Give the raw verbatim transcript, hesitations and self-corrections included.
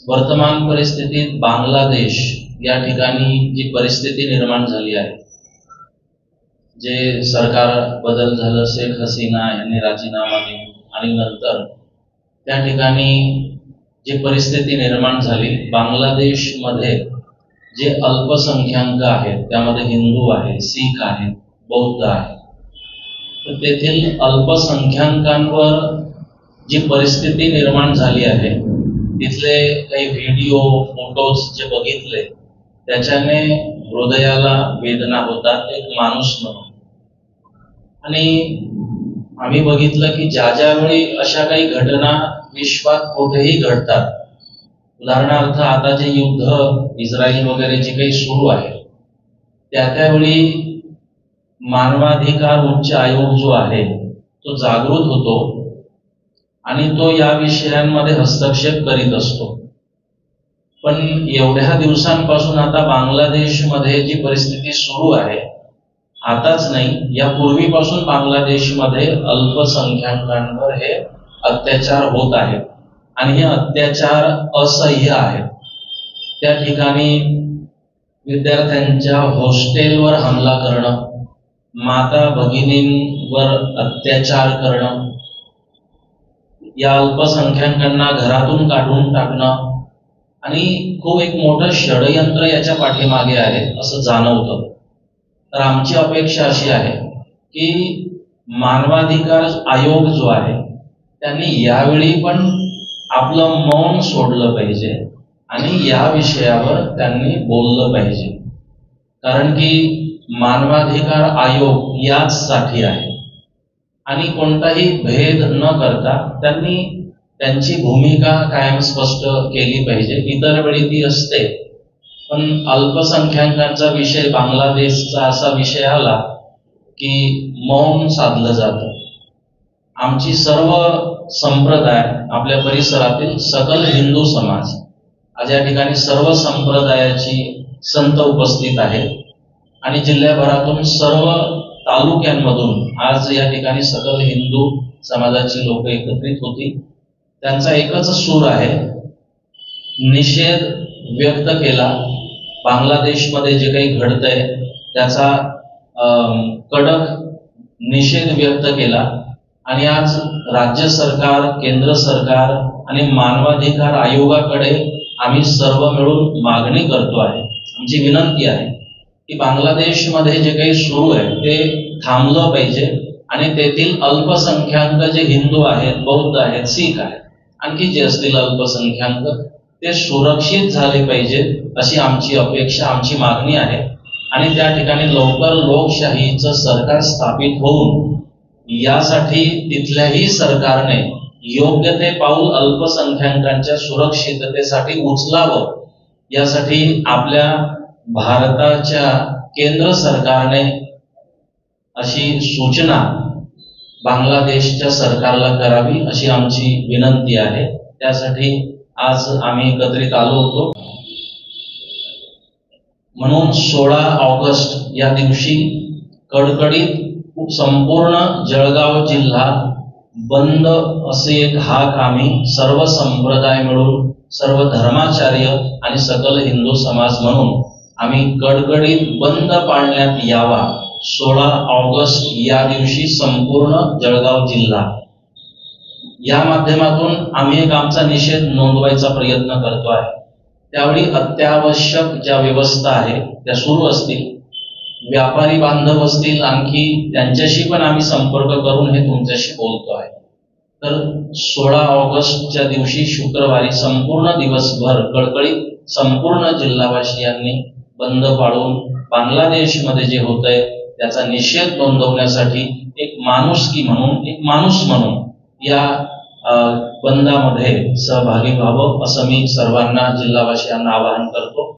वर्तमान परिस्थितीत बांगलादेश या ठिकाणी जी परिस्थिती निर्माण झाली आहे, जे सरकार बदल झालं, शेख हसीना यांनी राजीनामा देऊन आणि नंतर त्या ठिकाणी जी परिस्थिती निर्माण झाली, बांगलादेशमध्ये जे अल्पसंख्याक आहेत त्यामध्ये हिंदू आहेत, शीख आहेत, बौद्ध आहेत, तर तेथील अल्पसंख्याकांवर जी परिस्थिती निर्माण झाली आहे, तिथले काही व्हिडिओ फोटोज जे बघितले त्याच्याने हृदयाला वेदना होतात एक माणूस म्हणून. आणि आम्ही बघितलं की ज्या ज्यावेळी अशा काही घटना विश्वात कुठेही घडतात, उदाहरणार्थ आता जे युद्ध इस्रायल वगैरे जे काही सुरू आहे, त्या त्यावेळी मानवाधिकार उच्च आयोग जो आहे तो जागृत होतो आणि तो या विषयांमध्ये हस्तक्षेप करीत असतो. पण एवढ्या दिवसांपासून आता बांगलादेशमध्ये जी परिस्थिती सुरू आहे, आताच नाही यापूर्वीपासून बांगलादेशमध्ये अल्पसंख्याकांवर हे अत्याचार होत आहेत आणि हे अत्याचार असह्य आहेत. त्या ठिकाणी विद्यार्थ्यांच्या हॉस्टेलवर हमला करणं, माता भगिनींवर अत्याचार करणं, या अल्पसंख्याकांना घरातून काढून टाकणं आणि खूप एक मोठं षडयंत्र याच्या पाठीमागे आहे असं जाणवतं. तर आमची अपेक्षा अशी आहे की मानवाधिकार आयोग जो आहे त्यांनी यावेळी पण आपलं मौन सोडलं पाहिजे आणि या विषयावर त्यांनी बोललं पाहिजे. कारण की मानवाधिकार आयोग याचसाठी आहे आणि कोणताही भेद न करता त्यांनी त्यांची भूमिका कायम स्पष्ट केली पाहिजे. इतर वेळी ती असते, पण अल्पसंख्याकांचा विषय बांगलादेशचा असा विषय आला की मौन साधलं जातं. आमची सर्व संप्रदाय, आपल्या परिसरातील सकल हिंदू समाज, आज या ठिकाणी सर्व संप्रदायाची संत उपस्थित आहेत आणि जिल्ह्याभरातून सर्व तालुक्यांमधून आज या ठिकाणी सकल हिंदू समाजाची लोक एकत्रित होती. त्यांचा एकच सूर आहे, निषेध व्यक्त केला, बांगलादेशमध्ये जे काही घडतंय त्याचा कडक निषेध व्यक्त केला आणि आज राज्य सरकार, केंद्र सरकार आणि मानवाधिकार आयोगाकडे आम्ही सर्व मिळून मागणी करतो आहे. आमची विनंती आहे की बांगलादेशमध्ये जे काही सुरू आहे ते थांबलं पाहिजे आणि तेथील अल्पसंख्याक जे हिंदू आहेत, बौद्ध आहेत, शीख आहेत, आणखी जे असतील अल्पसंख्याक, ते सुरक्षित झाले पाहिजे अशी आमची अपेक्षा, आमची मागणी आहे. आणि त्या ठिकाणी लवकर लोकशाहीचं सरकार स्थापित होऊन यासाठी तिथल्याही सरकारने योग्य ते पाऊल अल्पसंख्याकांच्या सुरक्षिततेसाठी उचलावं, यासाठी आपल्या भारताच्या केंद्र सरकारने अशी सूचना बांगलादेशच्या सरकारला करावी अशी आमची विनंती आहे. त्यासाठी आज आम्ही एकत्रित आलो होतो. म्हणून सोळा ऑगस्ट या दिवशी कडकडीत संपूर्ण जळगाव जिल्हा बंद असे एक हाक आम्ही सर्व संप्रदाय मिळून, सर्व धर्माचार्य आणि सकल हिंदू समाज म्हणून आम्ही कडकडीत बंद पाळण्यात यावा. सोळा ऑगस्ट या दिवशी संपूर्ण जळगाव जिल्हा, या माध्यमातून आम्ही एक आमचा निषेध नोंदवायचा प्रयत्न करतो आहे. त्यावेळी अत्यावश्यक ज्या व्यवस्था आहे त्या सुरू असतील, व्यापारी बांधव असतील, आणखी त्यांच्याशी पण आम्ही संपर्क करून हे तुमच्याशी बोलतो आहे. तर सोळा ऑगस्टच्या दिवशी शुक्रवारी संपूर्ण दिवसभर कळकळीत संपूर्ण जिल्हावासियांनी बंद पाळून बांगलादेशमध्ये जे होतंय त्याचा निषेध नोंदवण्यासाठी एक माणुसकी म्हणून, एक माणूस म्हणून या बंदामध्ये सहभागी व्हावं असं मी सर्वांना, जिल्हावासियांना आवाहन करतो.